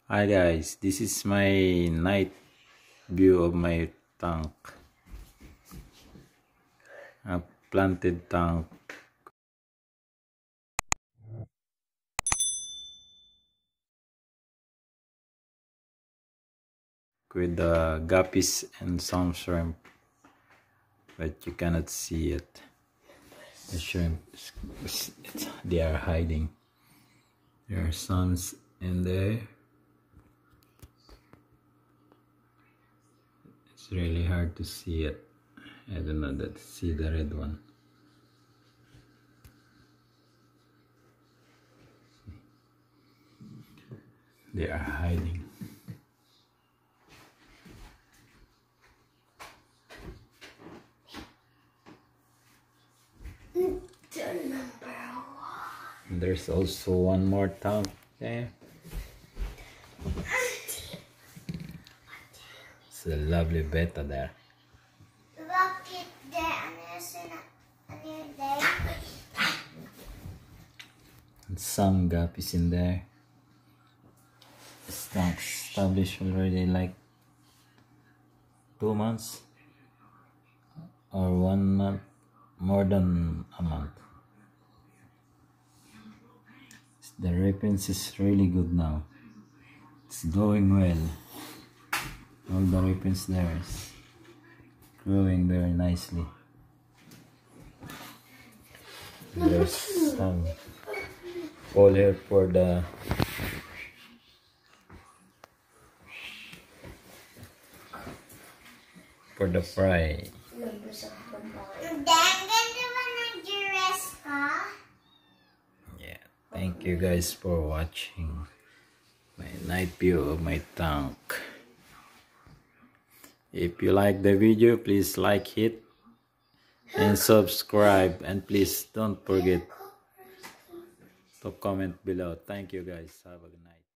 Hi guys, this is my night view of my tank. A planted tank with the guppies and some shrimp, but you cannot see it. The shrimp, they are hiding. There are some in there. It's really hard to see it. I don't know that. See the red one. They are hiding. And there's also one more tank there. It's a lovely betta there. And some guppies in there. This tank established already like 2 months or 1 month, more than a month. The reference is really good now. It's going well. All the reference there is growing very nicely. There's some pole here for the fry. Yeah, thank you guys for watching my night view of my tank. If you like the video, please like it and subscribe, and please don't forget to comment below. Thank you guys. Have a good night.